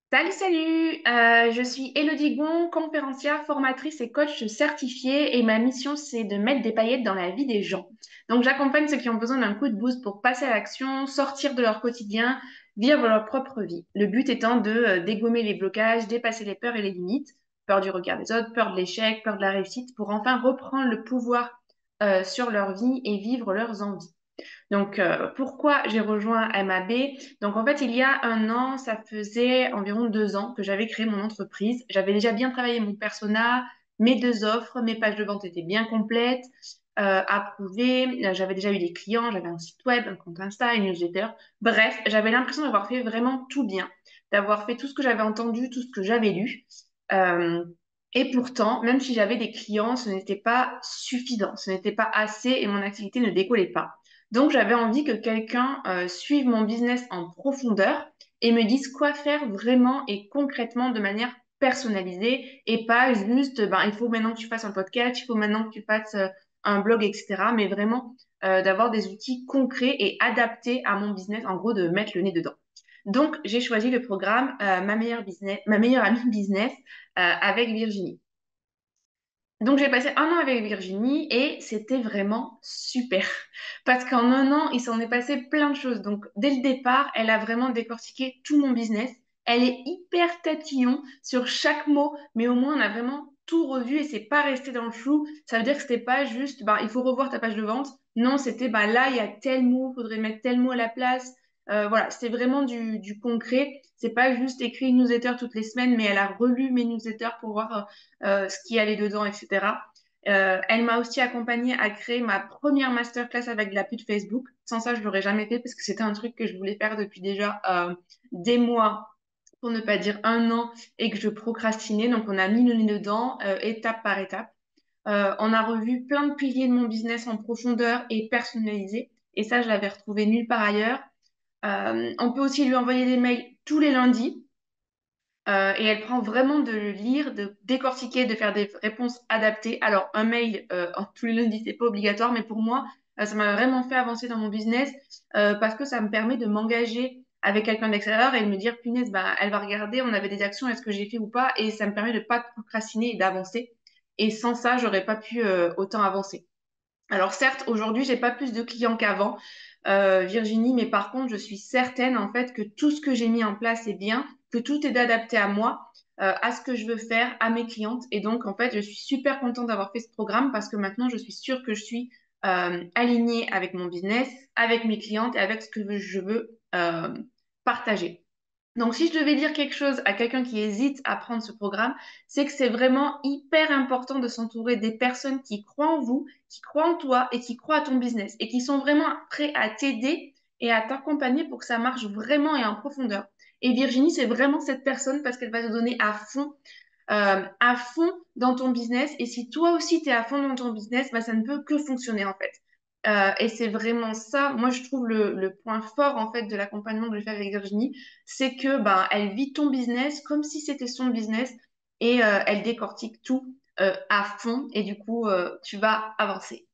Salut, salut! Je suis Elodie Gon, conférencière, formatrice et coach certifiée et ma mission c'est de mettre des paillettes dans la vie des gens. Donc j'accompagne ceux qui ont besoin d'un coup de boost pour passer à l'action, sortir de leur quotidien, vivre leur propre vie. Le but étant de dégommer les blocages, dépasser les peurs et les limites, peur du regard des autres, peur de l'échec, peur de la réussite, pour enfin reprendre le pouvoir sur leur vie et vivre leurs envies. Donc, pourquoi j'ai rejoint MAB? Donc, en fait, il y a un an, ça faisait environ 2 ans que j'avais créé mon entreprise. J'avais déjà bien travaillé mon persona, mes deux offres, mes pages de vente étaient bien complètes, approuvées. J'avais déjà eu des clients, j'avais un site web, un compte Insta, une newsletter. Bref, j'avais l'impression d'avoir fait vraiment tout bien, d'avoir fait tout ce que j'avais entendu, tout ce que j'avais lu. Euh, et pourtant, même si j'avais des clients, ce n'était pas suffisant, ce n'était pas assez et mon activité ne décollait pas. Donc, j'avais envie que quelqu'un suive mon business en profondeur et me dise quoi faire vraiment et concrètement de manière personnalisée et pas juste, ben, il faut maintenant que tu fasses un podcast, il faut maintenant que tu fasses un blog, etc. Mais vraiment d'avoir des outils concrets et adaptés à mon business, en gros, de mettre le nez dedans. Donc, j'ai choisi le programme Ma meilleure amie business avec Virginie. Donc, j'ai passé un an avec Virginie et c'était vraiment super. Parce qu'en un an, il s'en est passé plein de choses. Donc, dès le départ, elle a vraiment décortiqué tout mon business. Elle est hyper tatillon sur chaque mot, mais au moins, on a vraiment tout revu et c'est pas resté dans le flou. Ça veut dire que c'était pas juste, bah, il faut revoir ta page de vente. Non, c'était, bah, là, il y a tel mot, faudrait mettre tel mot à la place. Voilà, c'était vraiment du concret. C'est pas juste écrire une newsletter toutes les semaines, mais elle a relu mes newsletters pour voir ce qui allait dedans, etc. Elle m'a aussi accompagnée à créer ma première masterclass avec de la pub Facebook. Sans ça, je l'aurais jamais fait parce que c'était un truc que je voulais faire depuis déjà des mois, pour ne pas dire un an, et que je procrastinais. Donc, on a mis le nez dedans, étape par étape. On a revu plein de piliers de mon business en profondeur et personnalisé. Et ça, je l'avais retrouvé nulle part ailleurs. On peut aussi lui envoyer des mails tous les lundis. Et elle prend vraiment de le lire, de décortiquer, de faire des réponses adaptées. Alors, un mail tous les lundis, c'est pas obligatoire, mais pour moi, ça m'a vraiment fait avancer dans mon business parce que ça me permet de m'engager avec quelqu'un d'extérieur et de me dire, punaise, bah, elle va regarder, on avait des actions, est-ce que j'ai fait ou pas? Et ça me permet de pas procrastiner et d'avancer. Et sans ça, j'aurais pas pu autant avancer. Alors certes, aujourd'hui, j'ai pas plus de clients qu'avant, Virginie, mais par contre, je suis certaine en fait que tout ce que j'ai mis en place est bien, que tout est adapté à moi, à ce que je veux faire, à mes clientes. Et donc, en fait, je suis super contente d'avoir fait ce programme parce que maintenant, je suis sûre que je suis alignée avec mon business, avec mes clientes et avec ce que je veux partager. Donc, si je devais dire quelque chose à quelqu'un qui hésite à prendre ce programme, c'est que c'est vraiment hyper important de s'entourer des personnes qui croient en vous, qui croient en toi et qui croient à ton business et qui sont vraiment prêts à t'aider et à t'accompagner pour que ça marche vraiment et en profondeur. Et Virginie, c'est vraiment cette personne parce qu'elle va te donner à fond dans ton business. Et si toi aussi, tu es à fond dans ton business, bah, ça ne peut que fonctionner en fait. Et c'est vraiment ça, moi je trouve le point fort en fait de l'accompagnement que je fais avec Virginie, c'est que ben, elle vit ton business comme si c'était son business et elle décortique tout à fond et du coup tu vas avancer.